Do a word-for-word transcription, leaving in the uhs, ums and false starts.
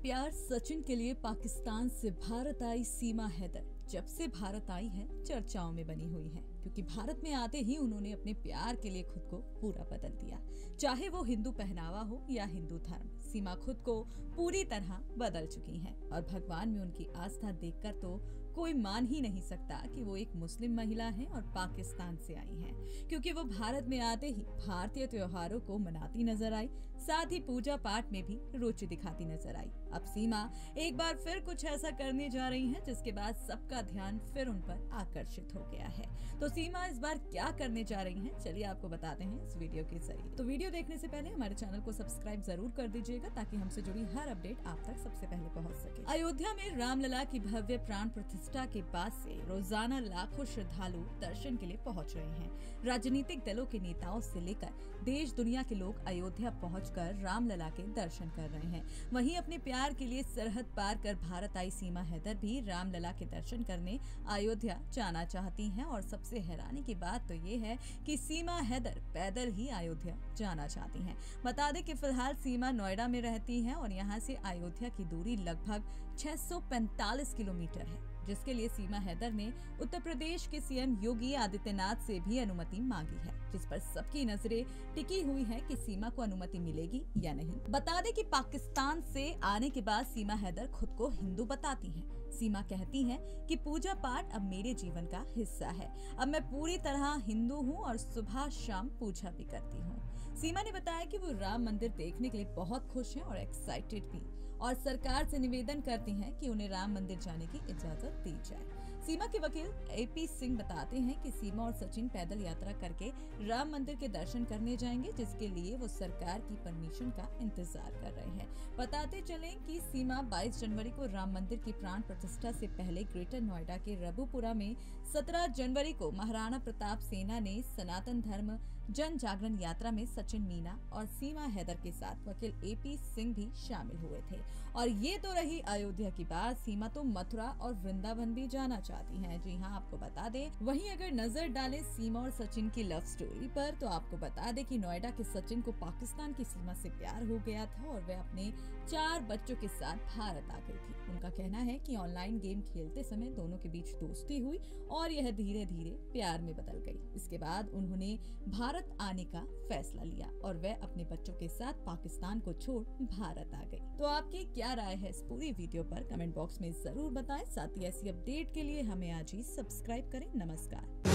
प्यार सचिन के लिए पाकिस्तान से भारत आई सीमा हैदर जब से भारत आई है चर्चाओं में बनी हुई है, क्योंकि भारत में आते ही उन्होंने अपने प्यार के लिए खुद को पूरा बदल दिया। चाहे वो हिंदू पहनावा हो या हिंदू धर्म, सीमा खुद को पूरी तरह बदल चुकी हैं और भगवान में उनकी आस्था देखकर तो कोई मान ही नहीं सकता कि वो एक मुस्लिम महिला हैं और पाकिस्तान से आई हैं, क्योंकि वो भारत में आते ही भारतीय त्योहारों को मनाती नजर आई, साथ ही पूजा पाठ में भी रुचि दिखाती नजर आई। अब सीमा एक बार फिर कुछ ऐसा करने जा रही हैं जिसके बाद सबका ध्यान फिर उन पर आकर्षित हो गया है। तो सीमा इस बार क्या करने जा रही हैं, चलिए आपको बताते हैं इस वीडियो के जरिए। तो वीडियो देखने से पहले हमारे चैनल को सब्सक्राइब जरूर कर दीजिएगा ताकि हमसे जुड़ी हर अपडेट आप तक सबसे पहले पहुंच सके। अयोध्या में रामलला की भव्य प्राण प्रतिष्ठा के बाद से रोजाना लाखों श्रद्धालु दर्शन के लिए पहुंच रहे हैं। राजनीतिक दलों के नेताओं से लेकर देश दुनिया के लोग अयोध्या पहुंचकर रामलला के दर्शन कर रहे हैं। वहीं अपने प्यार के लिए सरहद पार कर भारत आई सीमा हैदर भी रामलला के दर्शन करने अयोध्या जाना चाहती हैं और सबसे हैरानी की बात तो ये है कि सीमा हैदर पैदल ही अयोध्या जाना चाहती हैं। बता दें कि फिलहाल सीमा नोएडा में रहती हैं और यहाँ से अयोध्या की दूरी लगभग छह सौ पैंतालीस किलोमीटर है, जिसके लिए सीमा हैदर ने उत्तर प्रदेश के सीएम योगी आदित्यनाथ से भी अनुमति मांगी है, जिस पर सबकी नजरें टिकी हुई है कि सीमा को अनुमति मिलेगी या नहीं। बता दें कि पाकिस्तान से आने के बाद सीमा हैदर खुद को हिंदू बताती हैं। सीमा कहती हैं कि पूजा पाठ अब मेरे जीवन का हिस्सा है, अब मैं पूरी तरह हिंदू हूँ और सुबह शाम पूजा भी करती हूँ। सीमा ने बताया कि वो राम मंदिर देखने के लिए बहुत खुश हैं और एक्साइटेड भी, और सरकार से निवेदन करती हैं कि उन्हें राम मंदिर जाने की इजाजत दी जाए। सीमा के वकील एपी सिंह बताते हैं कि सीमा और सचिन पैदल यात्रा करके राम मंदिर के दर्शन करने जाएंगे, जिसके लिए वो सरकार की परमिशन का इंतजार कर रहे हैं। बताते चलें कि सीमा बाईस जनवरी को राम मंदिर की प्राण प्रतिष्ठा से पहले ग्रेटर नोएडा के रबुपुरा में सत्रह जनवरी को महाराणा प्रताप सेना ने सनातन धर्म जन जागरण यात्रा में सचिन मीना और सीमा हैदर के साथ वकील एपी सिंह भी शामिल हुए थे। और ये तो रही अयोध्या की बात, सीमा तो मथुरा और वृंदावन भी जाना चाहती हैं। जी हाँ, आपको बता दें। वहीं अगर नजर डालें सीमा और सचिन की लव स्टोरी पर, तो आपको बता दें कि नोएडा के सचिन को पाकिस्तान की सीमा से प्यार हो गया था और वह अपने चार बच्चों के साथ भारत आ गई थी। उनका कहना है कि ऑनलाइन गेम खेलते समय दोनों के बीच दोस्ती हुई और यह धीरे धीरे प्यार में बदल गई। इसके बाद उन्होंने भारत आने का फैसला लिया और वह अपने बच्चों के साथ पाकिस्तान को छोड़ भारत आ गई। तो आपकी क्या राय है इस पूरी वीडियो पर, कमेंट बॉक्स में जरूर बताएं। साथ ही ऐसी अपडेट के लिए हमें आज ही सब्सक्राइब करें। नमस्कार।